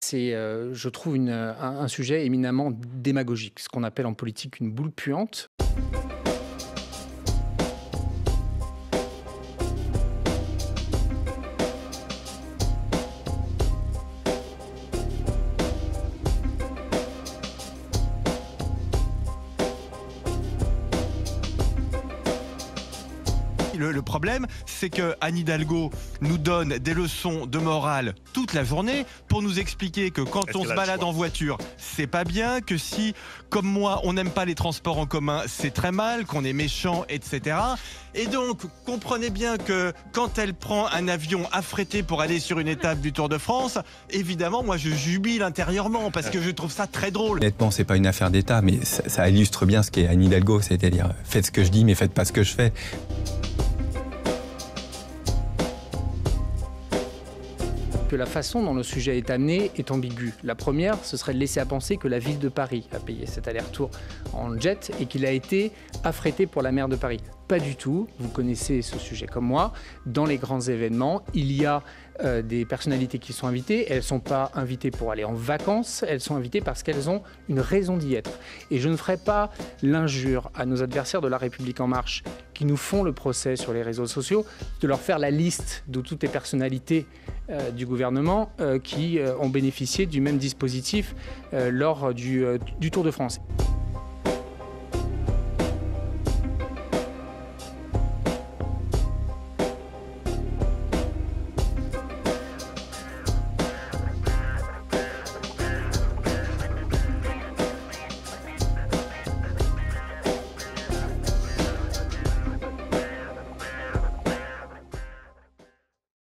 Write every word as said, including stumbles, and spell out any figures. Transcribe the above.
C'est, euh, je trouve, une, un, un sujet éminemment démagogique, ce qu'on appelle en politique une boule puante. Le, le problème, c'est que Anne Hidalgo nous donne des leçons de morale toute la journée pour nous expliquer que quand on se balade en voiture, c'est pas bien, que si, comme moi, on n'aime pas les transports en commun, c'est très mal, qu'on est méchant, et cetera. Et donc, comprenez bien que quand elle prend un avion affrété pour aller sur une étape du Tour de France, évidemment, moi, je jubile intérieurement parce que je trouve ça très drôle. Honnêtement, c'est pas une affaire d'État, mais ça, ça illustre bien ce qu'est Anne Hidalgo, c'est-à-dire faites ce que je dis, mais faites pas ce que je fais. Que la façon dont le sujet est amené est ambiguë. La première, ce serait de laisser à penser que la ville de Paris a payé cet aller-retour en jet et qu'il a été affrété pour la maire de Paris. Pas du tout, vous connaissez ce sujet comme moi. Dans les grands événements, il y a euh, des personnalités qui sont invitées. Elles ne sont pas invitées pour aller en vacances, elles sont invitées parce qu'elles ont une raison d'y être. Et je ne ferai pas l'injure à nos adversaires de La République En Marche qui nous font le procès sur les réseaux sociaux, de leur faire la liste de toutes les personnalités euh, du gouvernement euh, qui euh, ont bénéficié du même dispositif euh, lors du, euh, du Tour de France.